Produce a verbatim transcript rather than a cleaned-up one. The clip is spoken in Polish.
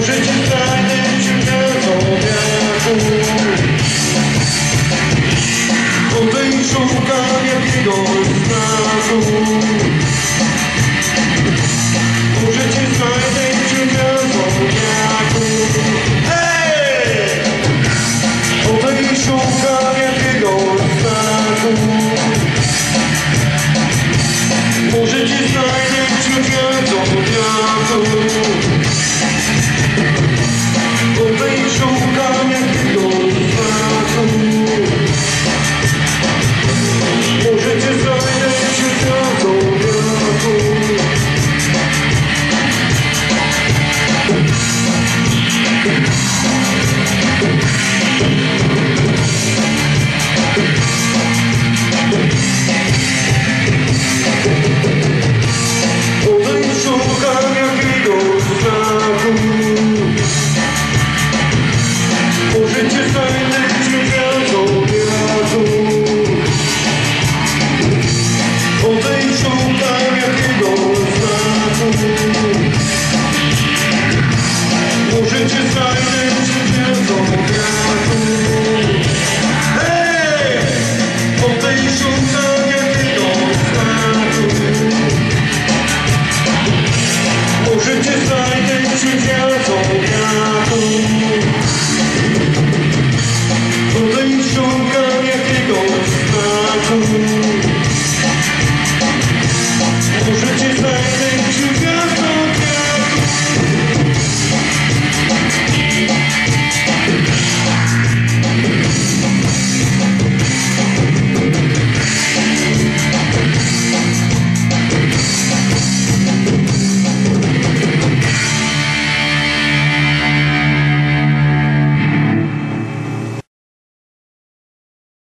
Może cię znajdę wśród wiadomiaków. Chodzę i szukam jakiegoś znaku. Może cię znajdę wśród wiadomiaków. Hej! Chodzę i szukam jakiegoś znaku. Może cię znajdę wśród wiadomiaków. Chodzę i szukam jakiegoś znaku. Może cię znajdę wśród wiadomiaków. Chodzę i szukam jakiegoś znaku. Może cię znajdę wśród wiadomiaków. Chodzę i szukam jakiegoś znaku. Może cię znajdę wśród wiadomiaków. Hej! Chodzę i szukam jakiegoś znaku. Może cię znajdę wśród wiadomiaków.